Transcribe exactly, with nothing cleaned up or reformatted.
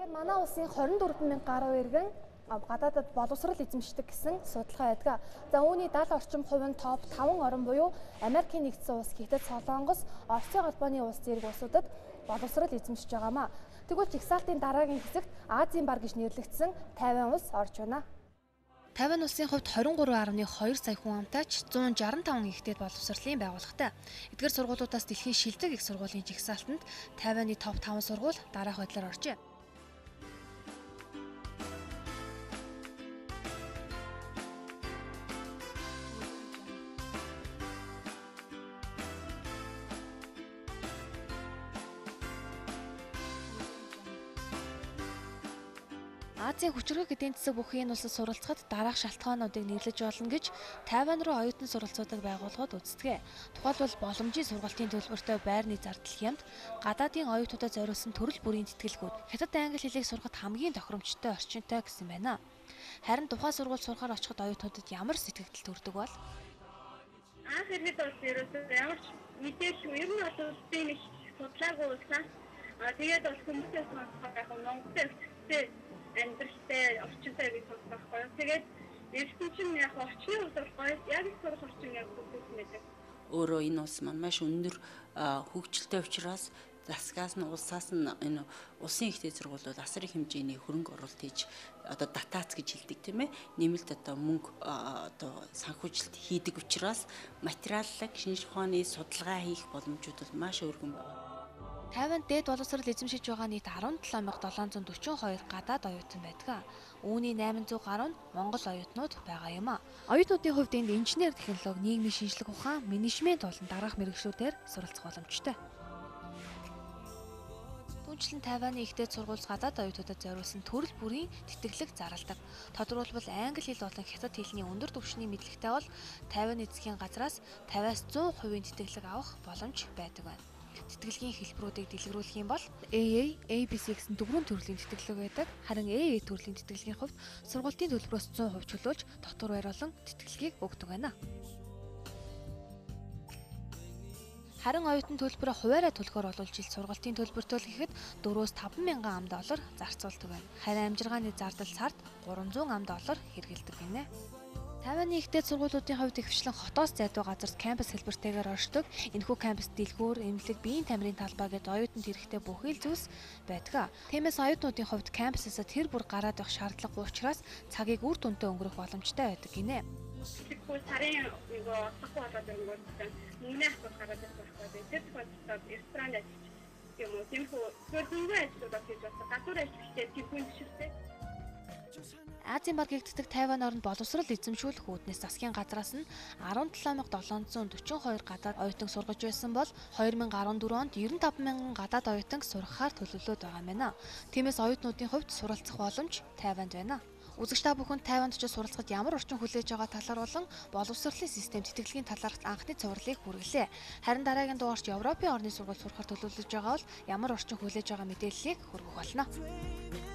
Тэгэхээр манай улсын хорин дөрвөн мянга гаруй иргэн гадаадад боловсрол эзэмшдэг гэсэн судалгаа байдаг. За үүний даал орчим хувь нь топ таван орн буюу Америкийн нэгдсэн улс, Хятад, Солонгос, Оросын холбооны улс зэрэг улсуудад боловсрол эзэмшиж байгаамаа. Тэгвэл жагсаалтын дараагийн хэсэгт Азийн бар гэж нэрлэгдсэн Тайвань улс орж байна. Тайвань улсын хувьд двадцать три гаруй two сая хүн амтайч one sixty-five ихтэй боловсролын байгууллагатай. Эдгээр сургуулиудаас дэлхийн шилдэг их сургуулийн жагсаалтанд Тайваны топ five сургууль дараах байдлаар оржээ. Азийн хүчирхэг эдийн засаг бүхий энэ улсад суралцахад дараах шалтгаануудыг нэрлэж болно гэж Тайвань руу оюутан суралцуудаг байгууллагууд үздэг. Тухайлбал боломжийн сургалтын төлбөртэй байрны зардал хямд, гадаадын оюутнуудад зориулсан төрөл бүрийн тэтгэлгүүд, хятад англи хэлийг сурахад хамгийн тохиромжтой орчинтой гэсэн байна. Харин тухайн сургууль сурахаар очиход оюутнуудад ямар сэтгэгдэл төрдөг бол? Анх ирэхэд бол ерөөсөө ямар ч мэдээлэл ер нь бол үстэй нэг судлаагүй улсаас тэгээд бол хүмүүсээс сонсоход яг Монголд өсөлттэй амьдралтай орчинтай гэж сонсох байхгүй. Тэгээд ертөнцийн чинь яг орчны улс болохгүй яг их сурах орчин яг үүссэн байдаг. Өөрөө энэ улс маань маш өндөр хөгжилтэй учраас засгаас нь улсаас нь энэ улсын ихтэй сургуулиуд асар их хэмжээний хөрөнгө оруулалт хийж одоо дотаац гэж хэлдэг тийм ээ. Нэмэлт одоо мөнгө одоо санхүүжилт хийдэг учраас материаллаг шинжлэх ухааны судалгаа хийх боломжууд бол маш өргөн байна. Тайванд дээд боловсрол эзэмшиж байгаа нийт seven seven seven four two гадаад оюутан байдаг. Үүний eight hundred гаруй нь Монгол оюутнууд байгаа юм а. Оюутнуудын хувьд энд инженер технологи, нийгмийн шинжлэх ухаан, менежмент болон дараах мэргэжлүүдээр суралцах боломжтой. Түүнчлэн Тайваны ихтэй сургууль гадаад оюутнуудад зориулсан төрөл бүрийн тэтгэлэг зарладаг. Тодорхойлбол англи хэл болон хятад хэлний өндөр түвшний мэдлэгтэй бол Тайваны эзгийн газраас fifty-аас one hundred тэтгэлэг авах боломж байдаг байна. Тэтгэлгийн хэлбэрүүдийг дэлгэрүүлэх юм бол A A, A B C гэсэн дөрвөн төрлийн тэтгэлэг байдаг. Харин A A төрлийн тэтгэлгийн хувьд сургуулийн төлбөрөөс one hundred чөлөөлж дотор байруулан тэтгэлгийг өгдөг байна. Харин оюутан төлбөрөө хуваарай төлөхөөр олвол жил сургалтын төлбөртөө л гэхэд four-аас five thousand доллар зарцуулдаг байна. Харин амжиргааны зардал сард three hundred доллар хэрэгэлдэг гинэ. Тайваны ихтэй сургуулиудын хувьд ихэвчлэн хотоос зайдуу газарт кампус хэлбэртэйгээр оршдог. Энэхүү кампус дэлгүүр, эмнэлэг, биеийн тамирын талбай гэд оюутанд хэрэгтэй бүхий л зүйлс байдаг. Тиймээс оюутнуудын хувьд кампусаас тэр бүр гараад явах шаардлагагүй учраас цагийг үр дүнтэй өнгөрөх боломжтой байдаг гинэ. Тэгвэл сарын нэг асахгүй болоод өнгөрсөн. Мөнгөний асуулт гараад ирэх байхгүй. Тэр тохиолдолд ресторан ажиж юм уу? Тиймээс зөвхөн ажлуудаа хийж байна. Гадуур ажилчтай тиймгүй шилтэй. Азийн бар гэгддэг Тайвань оронд боловсрол эзэмшүүлэх үүднээс засгийн газраас нь seventy-seven thousand seven hundred forty-two гадаад оюутан сургаж байсан бол twenty fourteen онд ninety-five thousand гадаад оюутан сурахаар төлөвлөд байгаа юм байна. Тиймээс оюутнуудын хувьд суралцах боломж Тайванд байна. Үзэгч та бүхэнд Тайванд ч суралцахад ямар орчин хүлээж байгаа талаар болон боловсролын систем тэтгэлгийн талаарх анхны цувралыг хүргэлээ. Харин дараагийн дугаарч Европын орны сургууль сурахаар төлөвлөж байгаа бол ямар орчин хүлээж байгаа мэдээллийг хүргэх болно.